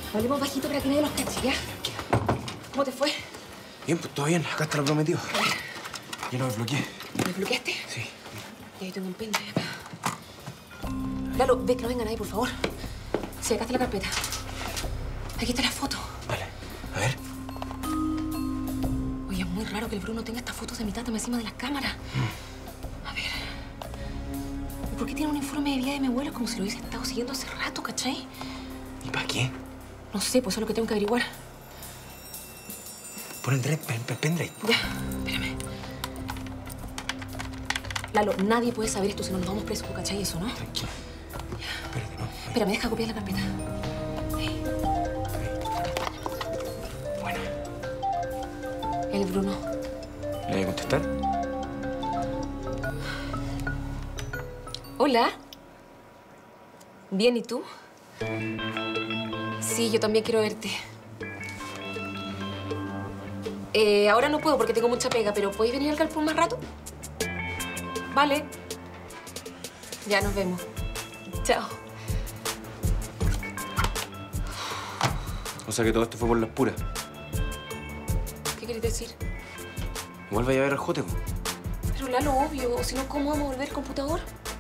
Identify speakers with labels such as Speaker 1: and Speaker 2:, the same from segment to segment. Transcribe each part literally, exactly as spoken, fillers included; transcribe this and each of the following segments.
Speaker 1: Hablemos bajito para que nadie nos cache, ¿ya? ¿Cómo te fue?
Speaker 2: Bien, pues todo bien. Acá está lo prometido. Ya lo desbloqueé.
Speaker 1: ¿Lo desbloqueaste?
Speaker 2: Sí.
Speaker 1: Y ahí tengo un pendrive acá. Lalo, ve que no venga nadie, por favor. Sí, acá está la carpeta. Aquí está la foto.
Speaker 2: Vale. A ver.
Speaker 1: Oye, es muy raro que el Bruno tenga estas fotos de mi tata encima de las cámaras. Mm. A ver. ¿Y por qué tiene un informe de vida de mi abuelo como si lo hubiese estado siguiendo hace rato, cachai?
Speaker 2: ¿Y para qué?
Speaker 1: No sé, pues eso es lo que tengo que averiguar.
Speaker 2: Pon el pendrive. pendrive.
Speaker 1: Ya, espérame. Lalo, nadie puede saber esto si no nos vamos presos, ¿cachai? Eso, ¿no?
Speaker 2: Tranquilo. Ya. Espérate, ¿no?
Speaker 1: Espérame, deja copiar la carpeta. Ahí.
Speaker 2: Bueno.
Speaker 1: El Bruno.
Speaker 2: ¿Le voy a contestar?
Speaker 1: Hola. Bien, ¿y tú? Sí, yo también quiero verte. Eh, ahora no puedo porque tengo mucha pega, pero ¿podéis venir al galpón más rato? Vale. Ya nos vemos. Chao.
Speaker 2: O sea que todo esto fue por las puras.
Speaker 1: ¿Qué querés decir?
Speaker 2: Igual vaya a ver al Jote, po.
Speaker 1: Pero Lalo, obvio. O si no, ¿cómo vamos a volver al computador?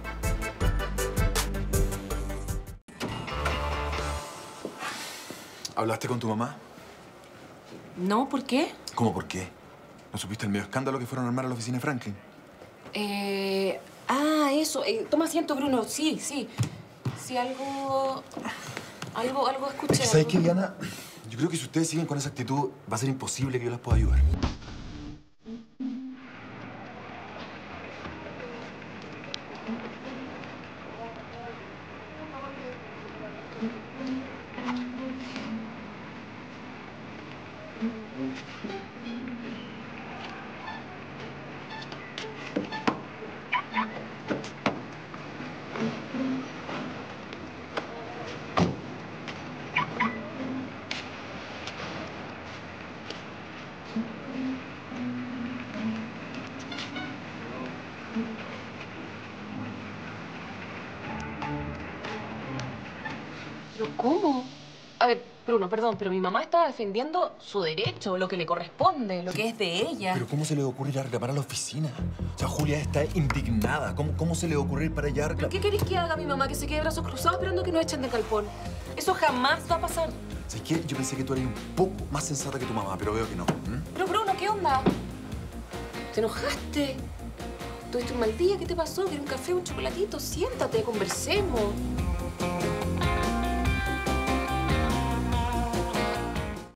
Speaker 3: ¿Hablaste con tu mamá?
Speaker 1: No, ¿por qué?
Speaker 3: ¿Cómo por qué? ¿No supiste el medio escándalo que fueron a armar a la oficina de Franklin?
Speaker 1: Eh... Ah, eso. Eh, toma asiento, Bruno. Sí, sí. Sí, algo... Algo, algo escuché.
Speaker 3: ¿Sabes qué, Diana? Yo creo que si ustedes siguen con esa actitud, va a ser imposible que yo las pueda ayudar.
Speaker 1: ¿Pero cómo? A ver, Bruno, perdón, pero mi mamá estaba defendiendo su derecho, lo que le corresponde, lo que es de ella.
Speaker 3: ¿Pero cómo se le ocurre ir a reclamar a la oficina? O sea, Julia está indignada. ¿Cómo, cómo se le ocurre ir para allá a
Speaker 1: ¿Pero
Speaker 3: reclamar?
Speaker 1: qué queréis que haga mi mamá? Que se quede de brazos cruzados esperando que nos echen del galpón. Eso jamás va a pasar.
Speaker 3: ¿Sabes qué? Yo pensé que tú eres un poco más sensata que tu mamá, pero veo que no. ¿Mm?
Speaker 1: Pero, Bruno, ¿qué onda? ¿Te enojaste? ¿Tuviste un mal día? ¿Qué te pasó? ¿Quieres un café, un chocolatito? Siéntate, conversemos.